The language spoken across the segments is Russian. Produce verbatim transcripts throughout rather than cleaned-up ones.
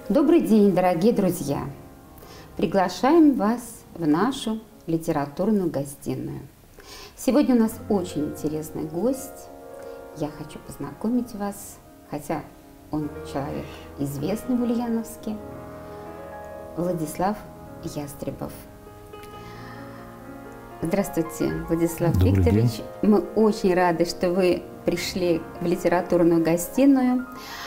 Добрый день, дорогие друзья! Приглашаем вас в нашу литературную гостиную. Сегодня у нас очень интересный гость. Я хочу познакомить вас, хотя он человек известный в Ульяновске, Владислав Ястребов. Здравствуйте, Владислав Добрый Викторович. день. Мы очень рады, что вы пришли в литературную гостиную.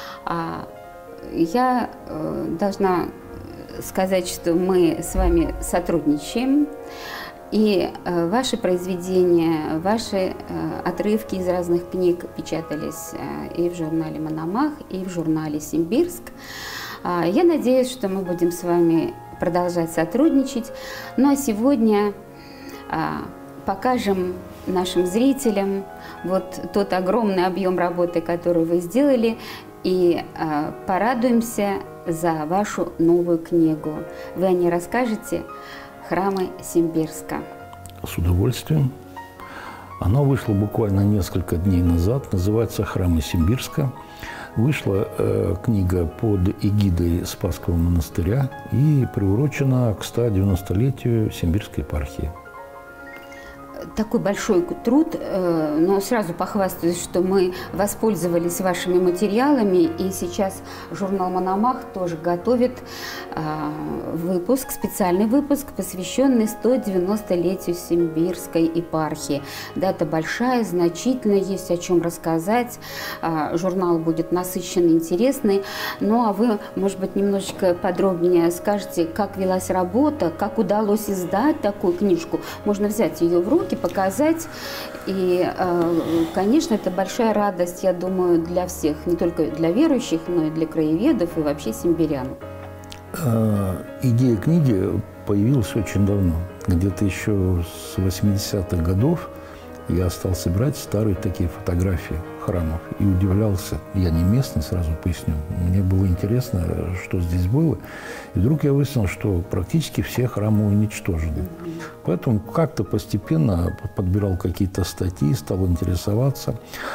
Я должна сказать, что мы с вами сотрудничаем, и ваши произведения, ваши отрывки из разных книг печатались и в журнале «Мономах», и в журнале «Симбирск». Я надеюсь, что мы будем с вами продолжать сотрудничать. Ну а сегодня покажем нашим зрителям вот тот огромный объем работы, который вы сделали, и э, порадуемся за вашу новую книгу. Вы о ней расскажете «Храмы Симбирска». С удовольствием. Она вышла буквально несколько дней назад, называется «Храмы Симбирска». Вышла э, книга под эгидой Спасского монастыря и приурочена к ста девяностолетию Симбирской епархии. Такой большой труд, но сразу похвастаюсь, что мы воспользовались вашими материалами, и сейчас журнал «Мономах» тоже готовит выпуск, специальный выпуск, посвященный ста девяностолетию Симбирской епархии. Дата большая, значительная, есть о чем рассказать. Журнал будет насыщенный, интересный. Ну, а вы, может быть, немножечко подробнее скажете, как велась работа, как удалось издать такую книжку. Можно взять ее в руки, показать. И, конечно, это большая радость, я думаю, для всех, не только для верующих, но и для краеведов и вообще симбирян. Идея книги появилась очень давно. Где-то еще с восьмидесятых годов я стал собирать старые такие фотографии храмов и удивлялся. Я не местный, сразу поясню. Мне было интересно, что здесь было. И вдруг я выяснил, что практически все храмы уничтожены. Поэтому как-то постепенно подбирал какие-то статьи, стал интересоваться.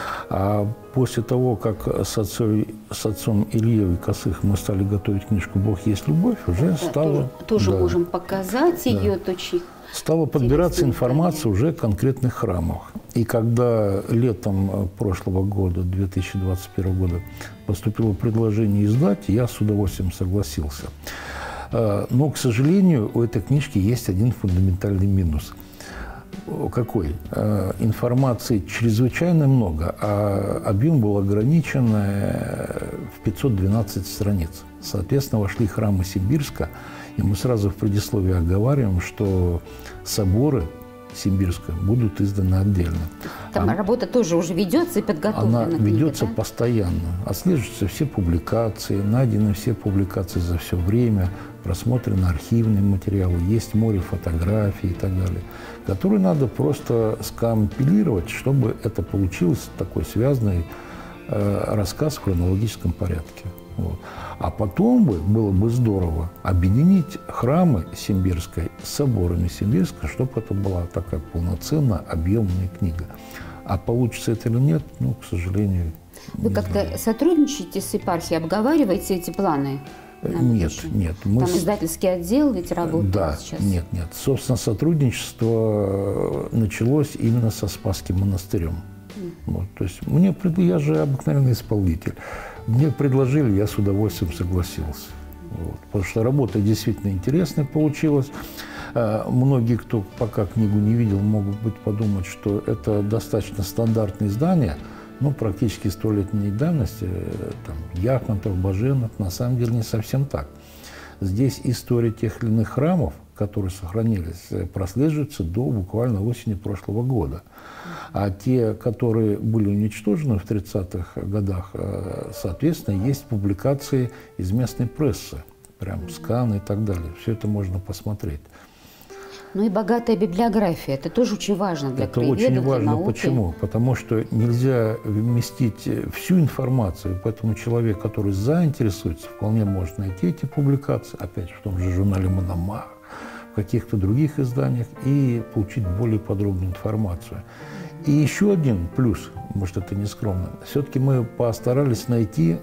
А после того, как с отцом, с отцом Ильей Косых мы стали готовить книжку «Бог есть любовь», уже да, стало... Тоже, тоже да, можем показать да. ее, точно. Стала подбираться информация уже о конкретных храмах. И когда летом прошлого года, две тысячи двадцать первого года, поступило предложение издать, я с удовольствием согласился. Но, к сожалению, у этой книжки есть один фундаментальный минус. Какой? Информации чрезвычайно много, а объем был ограничен в пятьсот двенадцать страниц. Соответственно, вошли храмы Симбирска, и мы сразу в предисловии оговариваем, что соборы Симбирска будут изданы отдельно. Там она, работа тоже уже ведется и подготовлена. Она книга, ведется да? постоянно. Отслеживаются все публикации, найдены все публикации за все время, просмотрены архивные материалы, есть море фотографий и так далее, которые надо просто скомпилировать, чтобы это получилось такой связанный э, рассказ в хронологическом порядке. Вот. А потом бы было бы здорово объединить храмы Симбирской с соборами Симбирска, чтобы это была такая полноценная, объемная книга. А получится это или нет, ну, к сожалению, Вы как-то сотрудничаете с епархией, обговариваете эти планы? Нет, нет. Мы Там издательский отдел ведь работает да, сейчас? Нет, нет. Собственно, сотрудничество началось именно со Спасским монастырем. Mm. Вот, то есть мне, я же обыкновенный исполнитель. Мне предложили, я с удовольствием согласился. Вот, потому что работа действительно интересная получилась. Многие, кто пока книгу не видел, могут быть подумать, что это достаточно стандартное издание, ну, практически столетней давности, там, Яхонтов, Баженов, на самом деле не совсем так. Здесь история тех или иных храмов, которые сохранились, прослеживается до буквально осени прошлого года. А те, которые были уничтожены в тридцатых годах, соответственно, есть публикации из местной прессы, прям сканы и так далее. Все это можно посмотреть. Ну и богатая библиография, это тоже очень важно для краеведов, Это очень важно. для науки. Почему? Потому что нельзя вместить всю информацию, поэтому человек, который заинтересуется, вполне может найти эти публикации, опять же, в том же журнале «Мономах», в каких-то других изданиях, и получить более подробную информацию. И еще один плюс, может, это не скромно, все-таки мы постарались найти,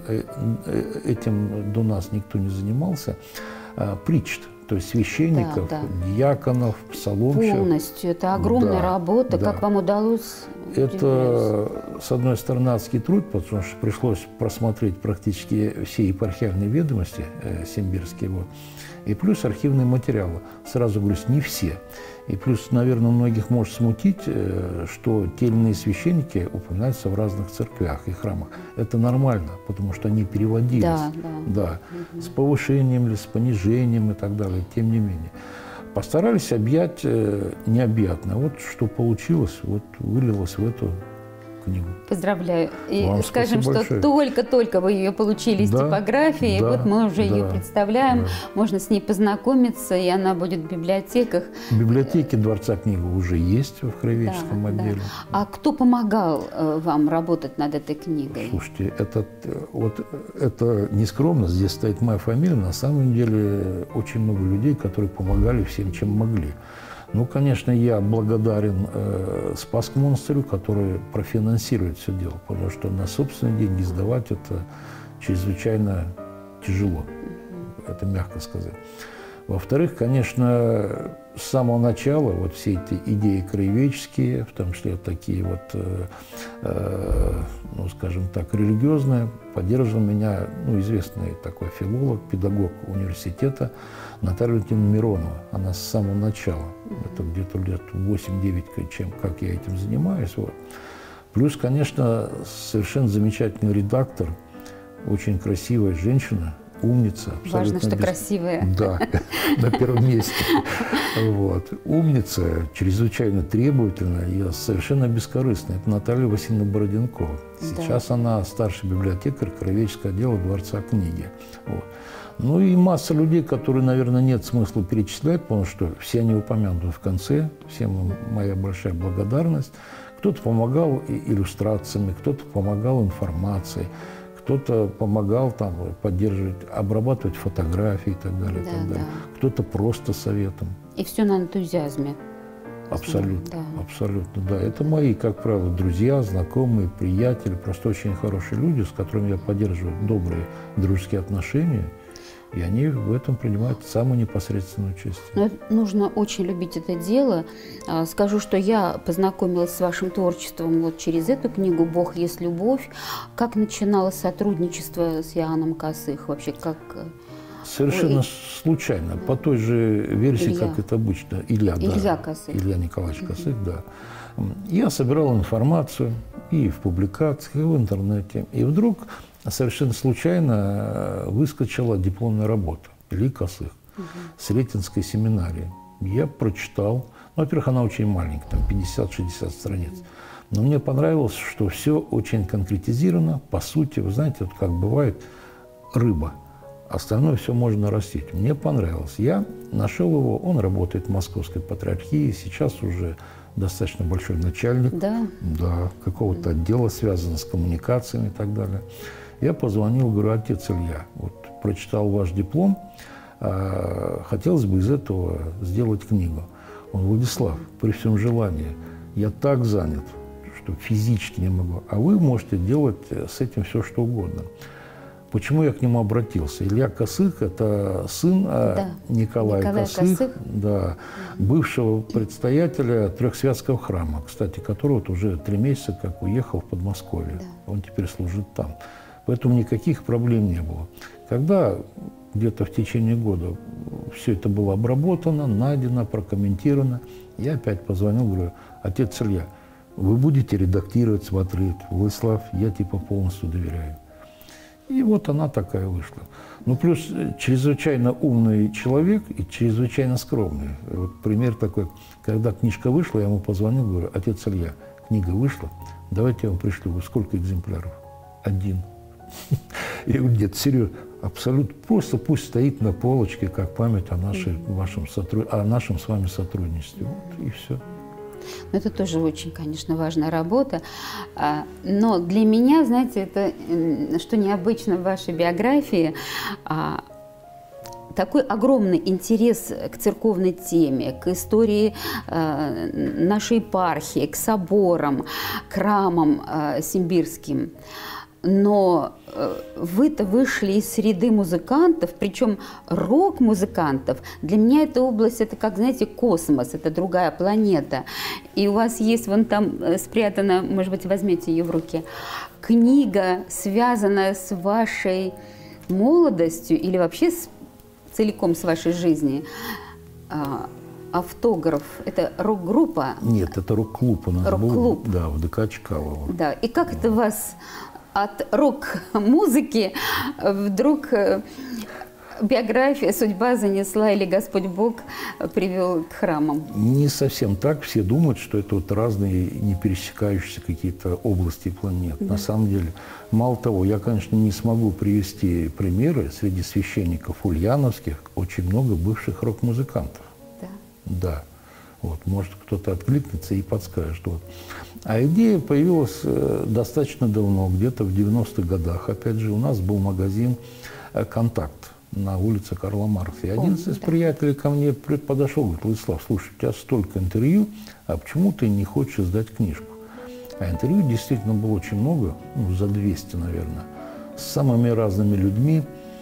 этим до нас никто не занимался, причт, то есть священников, да, да. диаконов, псаломщиков. Полностью. Это огромная да, работа. Да. Как вам удалось? Это, с одной стороны, адский труд, потому что пришлось просмотреть практически все епархиальные ведомости э, симбирские. Вот. И плюс архивные материалы. Сразу говорю, не все. И плюс, наверное, многих может смутить, э, что те или иные священники упоминаются в разных церквях и храмах. Это нормально, потому что они переводились. Да, да. Да, угу. С повышением или с понижением и так далее. Тем не менее. Постарались объять э, необъятное. Вот что получилось, вот вылилось в эту книгу. Поздравляю. И вам скажем, что только-только вы ее получили из да, типографии, да, и вот мы уже да, ее представляем, да. Можно с ней познакомиться, и она будет в библиотеках. В библиотеке Дворца книги уже есть в краеведческом да, отделе. Да. А кто помогал э, вам работать над этой книгой? Слушайте, это, вот, это не скромно, здесь стоит моя фамилия, на самом деле очень много людей, которые помогали всем, чем могли. Ну, конечно, я благодарен э, Спасскому монастырю, который профинансирует все дело, потому что на собственные деньги сдавать это чрезвычайно тяжело, это мягко сказать. Во-вторых, конечно, с самого начала вот все эти идеи краеведческие, в том числе такие вот, э, э, ну, скажем так, религиозные, поддерживал меня, ну, известный такой филолог, педагог университета Наталья Валентиновна Миронова. Она с самого начала, это где-то лет восемь-девять, чем как я этим занимаюсь. Вот. Плюс, конечно, совершенно замечательный редактор, очень красивая женщина, умница. Важно, что без... красивая. Да, на первом месте. Вот. Умница, чрезвычайно требовательная и совершенно бескорыстная. Это Наталья Васильевна Бороденкова. Сейчас да. Она старший библиотекарь краеведческого отдела Дворца книги. Вот. Ну и масса людей, которые, наверное, нет смысла перечислять, потому что все они упомянуты в конце. Всем моя большая благодарность. Кто-то помогал иллюстрациями, кто-то помогал информацией. Кто-то помогал там поддерживать, обрабатывать фотографии и так далее, да, и так далее. Да. Кто-то просто советом. И все на энтузиазме. Абсолютно, да. абсолютно, да. Это мои, как правило, друзья, знакомые, приятели, просто очень хорошие люди, с которыми я поддерживаю добрые дружеские отношения. И они в этом принимают самое непосредственное участие. Но нужно очень любить это дело. Скажу, что я познакомилась с вашим творчеством вот через эту книгу «Бог есть любовь». Как начиналось сотрудничество с Иоанном Косых? Вообще, как... Совершенно Ой. случайно. По той же версии, Илья. как это обычно. Илья, Илья да. Косых. Илья Николаевич угу. Косых, да. Я собирал информацию и в публикациях, и в интернете. И вдруг... совершенно случайно выскочила дипломная работа Ильи Косых угу. с Ретинской семинарии. Я прочитал. Ну, во-первых, она очень маленькая, там пятьдесят-шестьдесят страниц. Но мне понравилось, что все очень конкретизировано. По сути, вы знаете, вот как бывает рыба. Остальное все можно растить. Мне понравилось. Я нашел его. Он работает в Московской патриархии. Сейчас уже достаточно большой начальник. Да? Да, какого-то отдела, связанного с коммуникациями и так далее. Я позвонил, говорю: отец Илья, вот прочитал ваш диплом, э, хотелось бы из этого сделать книгу. Он: Владислав, при всем желании, я так занят, что физически не могу, а вы можете делать с этим все, что угодно. Почему я к нему обратился? Илья Косых – это сын да. Николая Николай Косых, Косых. Да, бывшего предстоятеля Трехсвятского храма, кстати, который вот уже три месяца как уехал в Подмосковье. Да. Он теперь служит там. Поэтому никаких проблем не было. Когда где-то в течение года все это было обработано, найдено, прокомментировано, я опять позвонил, говорю: отец Илья, вы будете редактировать, смотреть? Владислав, я типа полностью доверяю. И вот она такая вышла. Ну, плюс чрезвычайно умный человек и чрезвычайно скромный. Вот пример такой. Когда книжка вышла, я ему позвонил, говорю: отец Илья, книга вышла, давайте я вам пришлю. Сколько экземпляров? Один. Я говорю: нет, серьезно, абсолютно просто пусть стоит на полочке, как память о, нашей, вашем сотруд... о нашем с вами сотрудничестве. Вот и все. Это тоже очень, конечно, важная работа. Но для меня, знаете, это, что необычно в вашей биографии, такой огромный интерес к церковной теме, к истории э, нашей епархии, к соборам, к храмам э, симбирским. Но э, вы-то вышли из среды музыкантов, причем рок-музыкантов. Для меня эта область, это как, знаете, космос, это другая планета. И у вас есть вон там э, спрятана, может быть, возьмете ее в руки, книга, связанная с вашей молодостью или вообще с, целиком с вашей жизнью. А, «Автограф» – это рок-группа? Нет, это рок-клуб у нас рок-клуб. был. Да, в ДК Чкалова. Да, и как это вас от рок-музыки вдруг биография, судьба занесла или Господь Бог привел к храмам? Не совсем так. Все думают, что это вот разные не пересекающиеся какие-то области планет. Да. На самом деле, мало того, я, конечно, не смогу привести примеры. Среди священников ульяновских очень много бывших рок-музыкантов. Да. Да. Вот, может, кто-то откликнется и подскажет. Вот. А идея появилась э, достаточно давно, где-то в девяностых годах. Опять же, у нас был магазин э, «Контакт» на улице Карла Маркса. И один из приятелей ко мне подошел, говорит: Владислав, слушай, у тебя столько интервью, а почему ты не хочешь издать книжку? А интервью действительно было очень много, ну, за двести, наверное, с самыми разными людьми,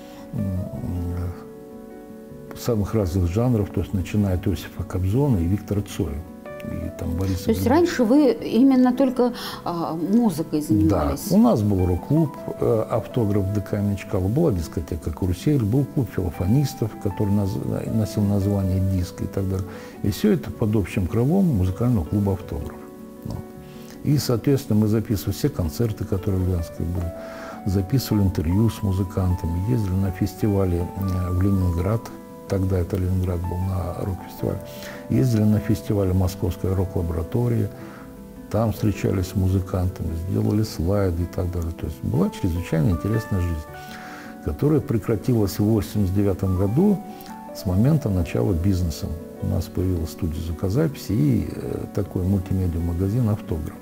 самых разных жанров, то есть начиная от Иосифа Кобзона и Виктора Цоя. И там Бориса То есть Григорьевича. раньше вы именно только а, музыкой занимались? Да, у нас был рок-клуб э, «Автограф» ДК Чкалова, была дискотека «Карусель», был клуб филофонистов, который наз... носил название «Диск» и так далее. И все это под общим крылом музыкального клуба «Автограф». Вот. И, соответственно, мы записывали все концерты, которые в Ульяновске были, записывали интервью с музыкантами, ездили на фестивали в Ленинград. Тогда это Ленинград был на рок-фестивале. Ездили на фестивале «Московская рок-лаборатория». Там встречались с музыкантами, сделали слайды и так далее. То есть была чрезвычайно интересная жизнь, которая прекратилась в восемьдесят девятом году с момента начала бизнеса. У нас появилась студия звукозаписи и такой мультимедиа-магазин «Автограф».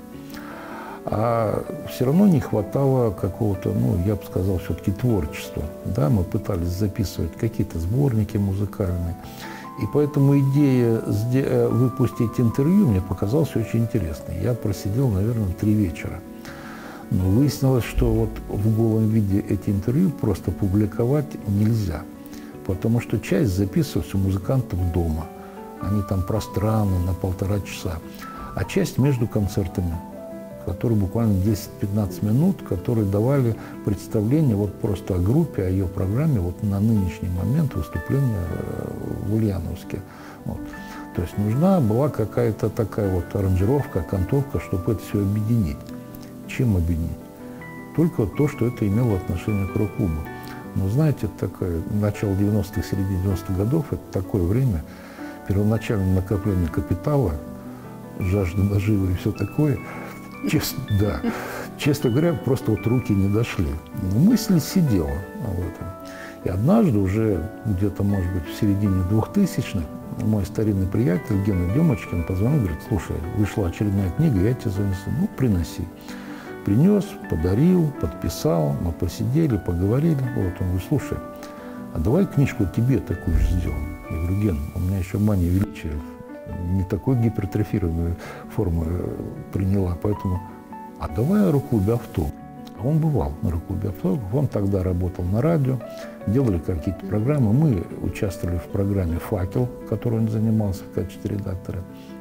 А все равно не хватало какого-то, ну, я бы сказал, все-таки творчества. Да, мы пытались записывать какие-то сборники музыкальные. И поэтому идея выпустить интервью мне показалась очень интересной. Я просидел, наверное, три вечера. Но выяснилось, что вот в голом виде эти интервью просто публиковать нельзя. Потому что часть записывалась у музыкантов дома. Они там пространны на полтора часа. А часть между концертами, которые буквально десять-пятнадцать минут, которые давали представление вот просто о группе, о ее программе вот на нынешний момент выступления в Ульяновске. Вот. То есть нужна была какая-то такая вот аранжировка, окантовка, чтобы это все объединить. Чем объединить? Только то, что это имело отношение к рок-клубу. Но знаете, такое, начало девяностых, середина девяностых годов, это такое время, первоначальное накопление капитала, жажда наживы и все такое. Честно, да. Честно говоря, просто вот руки не дошли. Но мысль сидела об этом. И однажды, уже где-то, может быть, в середине двухтысячных, мой старинный приятель Гена Демочкин позвонил, говорит: слушай, вышла очередная книга, я тебе занесу. Ну, приноси. Принес, подарил, подписал, мы посидели, поговорили. Вот он говорит: слушай, а давай книжку тебе такую же сделаем. Я говорю: Ген, у меня еще мания величия не такой гипертрофированную форму приняла, поэтому, а давай о рок-клубе «Автограф». А он бывал на рок-клубе «Автограф», он тогда работал на радио, делали какие-то программы, мы участвовали в программе «Факел», которой он занимался в качестве редактора.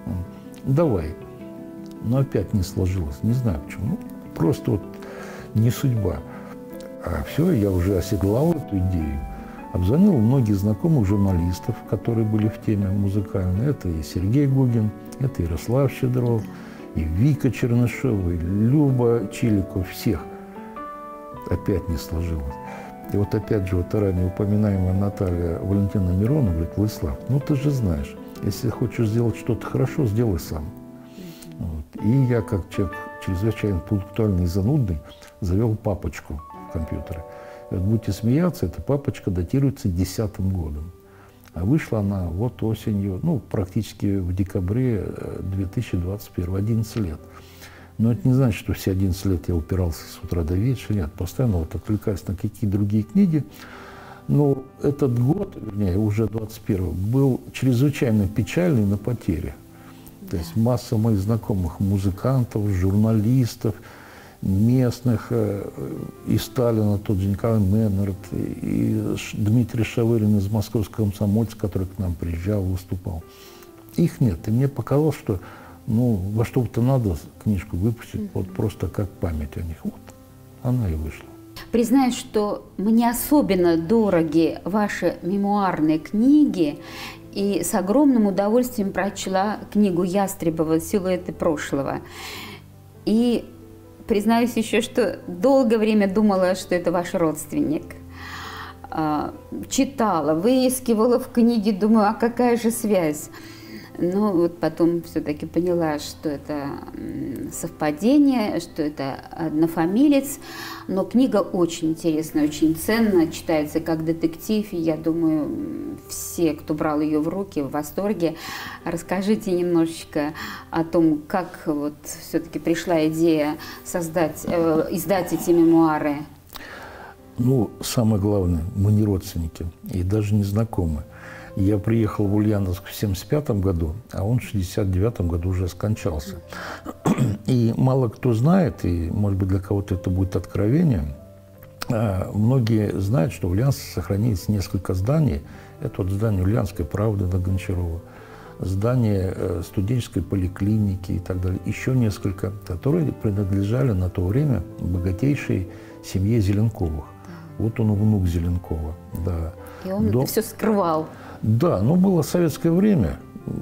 Давай. Но опять не сложилось, не знаю почему, ну, просто вот не судьба. А все, я уже оседлал эту идею. Обзвонил многих знакомых журналистов, которые были в теме музыкальной. Это и Сергей Гугин, это Ярослав Щедров, и Вика Чернышева, и Люба Чиликов, всех. Опять не сложилось. И вот опять же, вот ранее упоминаемая Наталья Валентиновна Миронова говорит: Владислав, ну ты же знаешь, если хочешь сделать что-то хорошо, сделай сам. Вот. И я, как человек чрезвычайно пунктуальный и занудный, завел папочку в компьютере. И вот будете смеяться, эта папочка датируется десятым годом. А вышла она вот осенью, ну, практически в декабре две тысячи двадцать первого, одиннадцать лет. Но это не значит, что все одиннадцать лет я упирался с утра до вечера. Нет, постоянно вот отвлекаясь на какие-то другие книги, Ну, этот год, вернее, уже двадцать первый, был чрезвычайно печальный на потери. То есть масса моих знакомых музыкантов, журналистов, местных, и Сталина, тот же Николай Меннерт, и Дмитрий Шавырин из московского комсомольца, который к нам приезжал, выступал. Их нет. И мне показалось, что ну, во что-то надо книжку выпустить, mm-hmm. вот просто как память о них. Вот она и вышла. Признаюсь, что мне особенно дороги ваши мемуарные книги, и с огромным удовольствием прочла книгу Ястребова «Силуэты прошлого». И признаюсь еще, что долгое время думала, что это ваш родственник. Читала, выискивала в книге, думаю, а какая же связь? Но вот потом все-таки поняла, что это совпадение, что это однофамилец. Но книга очень интересная, очень ценная, читается как детектив. И я думаю, все, кто брал ее в руки, в восторге. Расскажите немножечко о том, как вот все-таки пришла идея создать, э, издать эти мемуары. Ну, самое главное, мы не родственники и даже не знакомы. Я приехал в Ульяновск в семьдесят пятом году, а он в шестьдесят девятом году уже скончался. И мало кто знает, и, может быть, для кого-то это будет откровением, многие знают, что в Ульяновске сохранилось несколько зданий. Это вот здание Ульяновской правды на Гончарова, здание студенческой поликлиники и так далее. Еще несколько, которые принадлежали на то время богатейшей семье Зеленковых. Вот он внук Зеленкова. Да. И он Дом... это все скрывал. Да, но было советское время,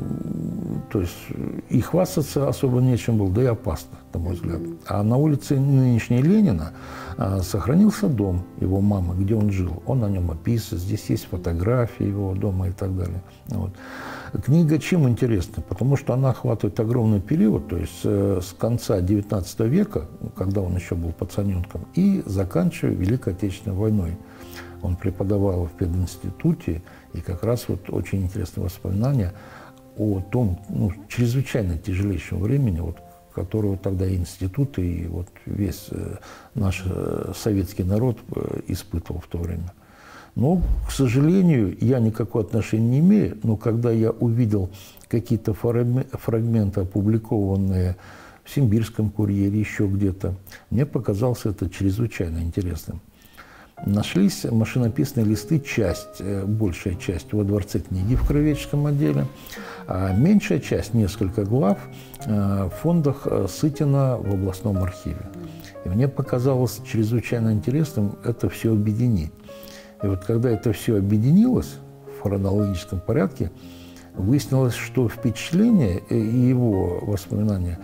то есть и хвастаться особо нечем было, да и опасно, на мой взгляд. А на улице нынешней Ленина а, сохранился дом его мамы, где он жил. Он на нем описан, здесь есть фотографии его дома и так далее. Вот. Книга чем интересна? Потому что она охватывает огромный период, то есть э, с конца девятнадцатого века, когда он еще был пацаненком, и заканчивая Великой Отечественной войной. Он преподавал в пединституте, и как раз вот очень интересные воспоминания о том, ну, чрезвычайно тяжелейшем времени, вот, которого тогда и институт, и вот весь э, наш э, советский народ э, испытывал в то время. Но, к сожалению, я никакого отношения не имею, но когда я увидел какие-то фрагменты, опубликованные в Симбирском курьере, еще где-то, мне показалось это чрезвычайно интересным. Нашлись машинописные листы, часть, большая часть во Дворце книги в Кровеческом отделе, а меньшая часть, несколько глав, в фондах Сытина в областном архиве. И мне показалось чрезвычайно интересным это все объединить. И вот когда это все объединилось в хронологическом порядке, выяснилось, что впечатления и его воспоминания,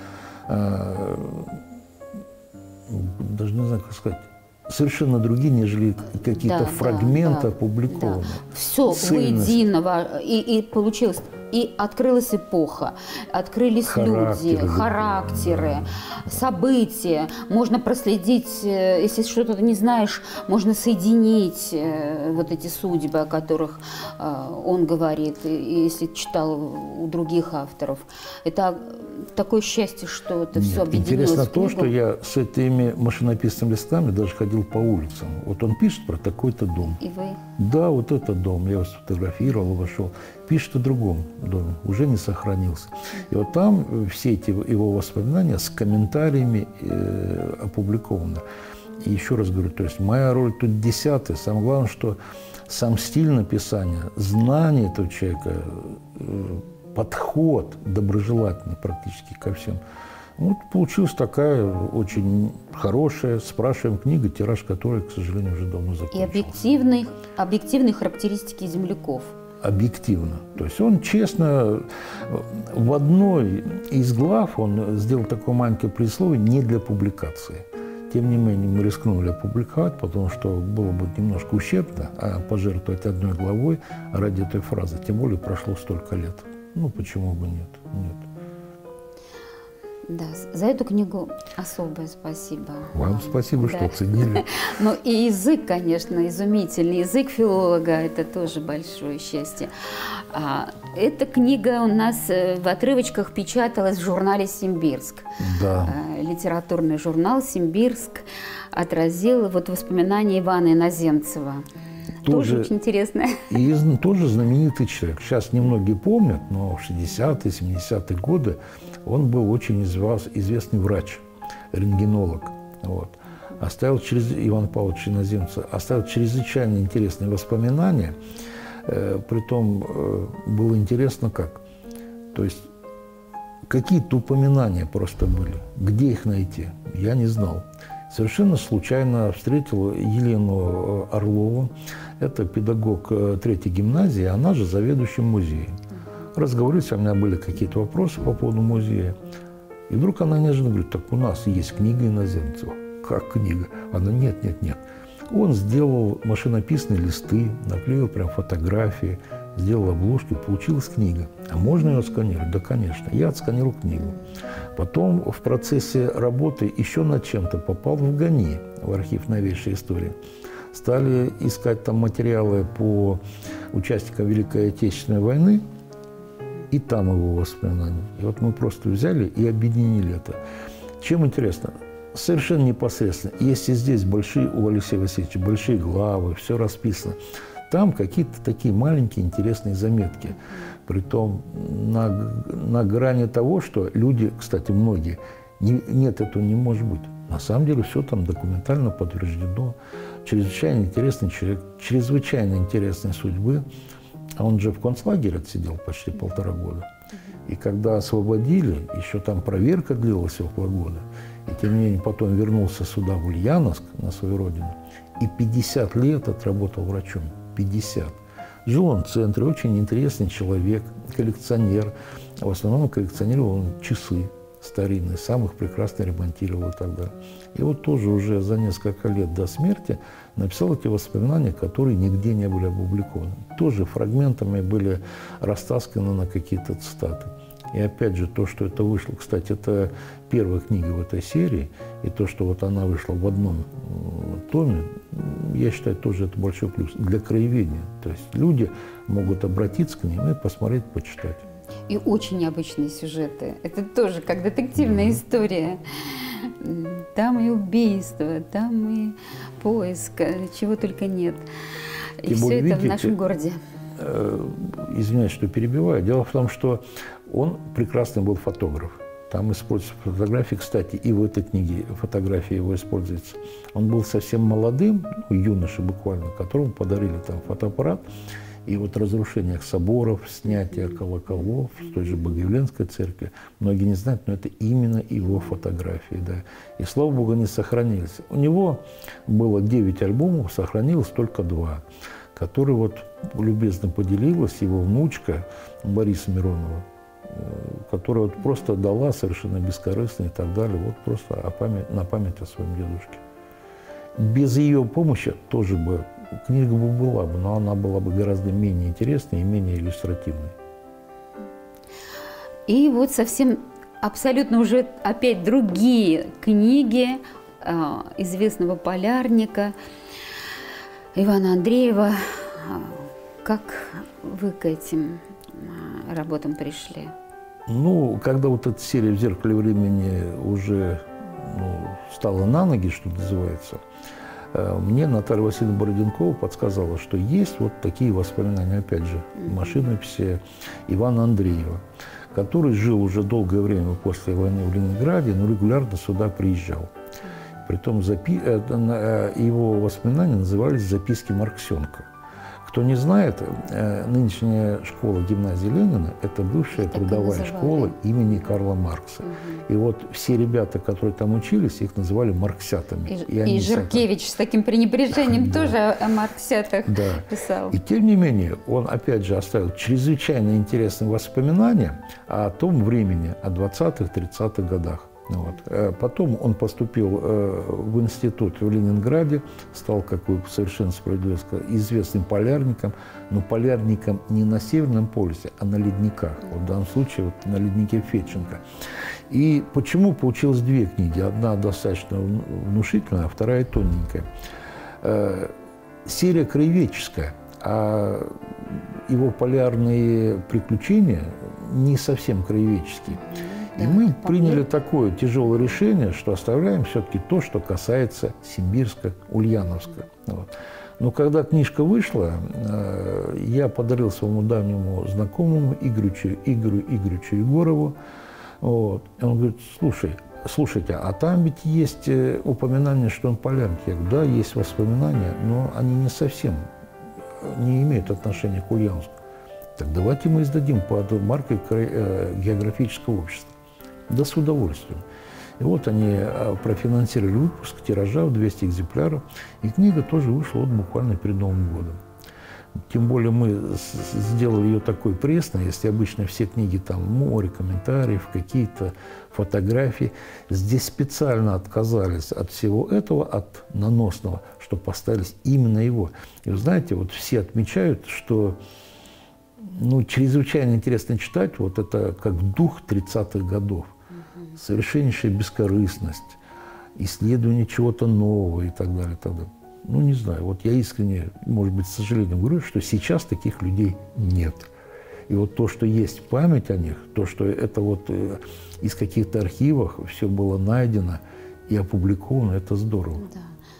даже не знаю, как сказать, совершенно другие, нежели какие-то да, фрагменты да, опубликованы. Да. Все воедино, и, и получилось, и открылась эпоха, открылись характеры, люди, характеры, да. события. Можно проследить, если что-то не знаешь, можно соединить вот эти судьбы, о которых он говорит, если читал у других авторов. Это такое счастье, что это Нет, все объединилось. Интересно то, что я с этими машинописными листами даже ходил по улицам. Вот он пишет про такой-то дом. И вы? Да, вот этот дом. Я его сфотографировал, вошел. Пишет о другом доме. Уже не сохранился. И вот там все эти его воспоминания с комментариями э, опубликованы. И еще раз говорю, то есть моя роль тут десятая. Самое главное, что сам стиль написания, знание этого человека, э, подход доброжелательный практически ко всем. Вот получилась такая очень хорошая, спрашиваем книга, тираж которой, к сожалению, уже давно закончился. И объективные, объективные характеристики земляков. Объективно. То есть он честно, в одной из глав он сделал такое маленькое предисловие не для публикации. Тем не менее, мы рискнули опубликовать, потому что было бы немножко ущербно а пожертвовать одной главой ради этой фразы. Тем более прошло столько лет. Ну, почему бы нет? Нет. Да, за эту книгу особое спасибо. Вам спасибо, да. что оценили. Ну и язык, конечно, изумительный. Язык филолога – это тоже большое счастье. Эта книга у нас в отрывочках печаталась в журнале «Симбирск». Да. Литературный журнал «Симбирск» отразил вот воспоминания Ивана Иноземцева. Тоже, тоже очень интересная. И тоже знаменитый человек. Сейчас немногие помнят, но в шестидесятые, семидесятые годы он был очень известный врач, рентгенолог. Вот. Оставил через Ивана Павловича Иноземца, оставил чрезвычайно интересные воспоминания. Э, притом э, было интересно как. То есть какие-то упоминания просто были. Где их найти? Я не знал. Совершенно случайно встретил Елену Орлову. Это педагог третьей гимназии, она же заведующим музеем. Разговорились, у меня были какие-то вопросы по поводу музея. И вдруг она неожиданно говорит: так у нас есть книга Иноземцева. Как книга? Она: нет, нет, нет. Он сделал машинописные листы, наклеил прям фотографии, сделал обложки, получилась книга. А можно ее отсканировать? Да, конечно. Я отсканировал книгу. Потом в процессе работы еще над чем-то попал в ГАНИ, в архив новейшей истории. Стали искать там материалы по участникам Великой Отечественной войны, и там его воспоминания. И вот мы просто взяли и объединили это. Чем интересно? Совершенно непосредственно. Если здесь большие, у Алексея Васильевича большие главы, все расписано, там какие-то такие маленькие интересные заметки. Притом на, на грани того, что люди, кстати, многие, не, нет, этого не может быть. На самом деле все там документально подтверждено. Чрезвычайно интересный человек, чрезвычайно интересной судьбы. А он же в концлагере отсидел почти полтора года. И когда освободили, еще там проверка длилась всего полгода. И тем не менее потом вернулся сюда, в Ульяновск, на свою родину. И пятьдесят лет отработал врачом. пятьдесят. Жил он в центре, очень интересный человек, коллекционер. В основном коллекционировал он часы старинные, сам их прекрасно ремонтировал и так далее. И вот тоже уже за несколько лет до смерти написал эти воспоминания, которые нигде не были опубликованы. Тоже фрагментами были растасканы на какие-то цитаты. И опять же, то, что это вышло, кстати, это первая книга в этой серии, и то, что вот она вышла в одном томе, я считаю, тоже это большой плюс для краеведения. То есть люди могут обратиться к ним и посмотреть, почитать. И очень необычные сюжеты. Это тоже как детективная mm-hmm. история. Там и убийство, там и поиск, чего только нет. И Тем все это видите, в нашем городе. Извиняюсь, что перебиваю. Дело в том, что он прекрасный был фотограф. Там используются фотографии, кстати, и в этой книге фотографии его используются. Он был совсем молодым, ну, юноша буквально, которому подарили там фотоаппарат. И вот разрушение соборов, снятие колоколов в той же Богоявленской церкви, многие не знают, но это именно его фотографии. Да. И, слава Богу, они сохранились. У него было девять альбомов, сохранилось только два, которые вот любезно поделилась его внучка Бориса Миронова, которая вот просто дала совершенно бескорыстно и так далее, вот просто о память, на память о своем дедушке. Без ее помощи тоже бы книга бы была бы, но она была бы гораздо менее интересной и менее иллюстративной. И вот совсем абсолютно уже опять другие книги э, известного полярника Ивана Андреева. Как вы к этим работам пришли? Ну, когда вот эта серия «В зеркале времени» уже ну, стала на ноги, что называется, мне Наталья Васильевна Бороденкова подсказала, что есть вот такие воспоминания, опять же, машинописи Ивана Андреева, который жил уже долгое время после войны в Ленинграде, но регулярно сюда приезжал. Притом запи... его воспоминания назывались «Записки Марксенка». Кто не знает, нынешняя школа гимназии Ленина – это бывшая так трудовая школа имени Карла Маркса. Угу. И вот все ребята, которые там учились, их называли марксятами. И, и, и Жиркевич с таким пренебрежением тоже о марксятах писал. И тем не менее, он опять же оставил чрезвычайно интересные воспоминания о том времени, о двадцатых-тридцатых годах. Вот. Потом он поступил в институт в Ленинграде, стал, как вы совершенно справедливо сказали, известным полярником, но полярником не на Северном полюсе, а на ледниках. Вот в данном случае вот на леднике Федченко. И почему получилось две книги? Одна достаточно внушительная, а вторая тоненькая. Серия краеведческая, а его полярные приключения не совсем краеведческие. И мы приняли такое тяжелое решение, что оставляем все-таки то, что касается Симбирска, Ульяновска. Вот. Но когда книжка вышла, я подарил своему давнему знакомому Игорю, Игорю Игоревичу Егорову. Вот. И он говорит, слушай, слушайте, а там ведь есть упоминание, что он полярник. Я говорю, да, есть воспоминания, но они не совсем, не имеют отношения к Ульяновску. Так давайте мы издадим под маркой географического общества. Да с удовольствием. И вот они профинансировали выпуск тиража в двести экземпляров, и книга тоже вышла вот буквально перед Новым годом. Тем более мы сделали ее такой пресной, если обычно все книги там море комментариев, какие-то фотографии. Здесь специально отказались от всего этого, от наносного, что поставились именно его. И вы знаете, вот все отмечают, что ну, чрезвычайно интересно читать, вот это как дух тридцатых годов. Угу. Совершеннейшая бескорыстность, исследование чего-то нового и так далее, и так далее. Ну, не знаю, вот я искренне, может быть, с сожалением говорю, что сейчас таких людей нет. И вот то, что есть память о них, то, что это вот из каких-то архивов все было найдено и опубликовано, это здорово. Да.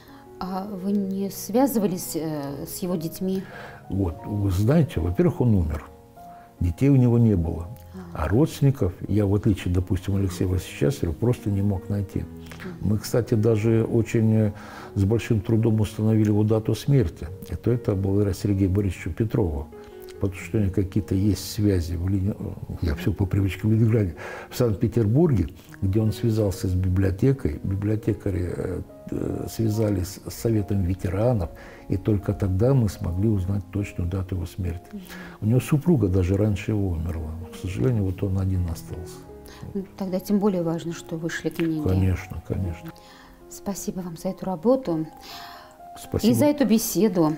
А вы не связывались э, с его детьми? Вот, вы знаете, во-первых, он умер. Детей у него не было. А родственников я, в отличие, допустим, Алексея Васильевича Счастливого, просто не мог найти. Мы, кстати, даже очень с большим трудом установили его дату смерти. И то это благодаря Сергею Борисовичу Петрову. Потому что у него какие-то есть связи, в Лени... я все по привычке в Ленинграде, в Санкт-Петербурге, где он связался с библиотекой. Библиотекари э, связались с Советом ветеранов, и только тогда мы смогли узнать точную дату его смерти. Mm-hmm. У него супруга даже раньше его умерла. К сожалению, вот он один остался. Ну, тогда тем более важно, что вышли книги. Конечно, конечно. Спасибо вам за эту работу. Спасибо. И за эту беседу.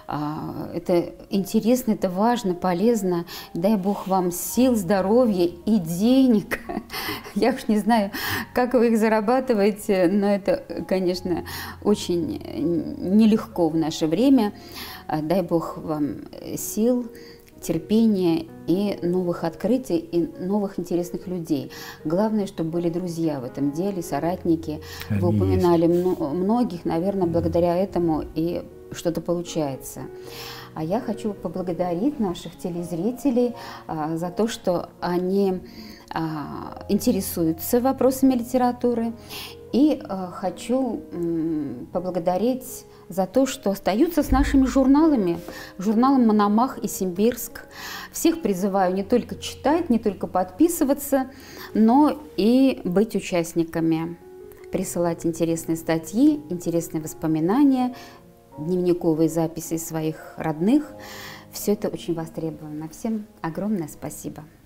Это интересно, это важно, полезно. Дай Бог вам сил, здоровья и денег. Я уж не знаю, как вы их зарабатываете, но это, конечно, очень нелегко в наше время. Дай Бог вам сил, терпения и новых открытий, и новых интересных людей. Главное, чтобы были друзья в этом деле, соратники. Они Вы упоминали многих, наверное, благодаря этому и что-то получается. А я хочу поблагодарить наших телезрителей а, за то, что они а, интересуются вопросами литературы. И а, хочу м, поблагодарить за то, что остаются с нашими журналами, журналом «Мономах» и «Симбирск». Всех призываю не только читать, не только подписываться, но и быть участниками, присылать интересные статьи, интересные воспоминания, дневниковые записи своих родных. Все это очень востребовано. Всем огромное спасибо.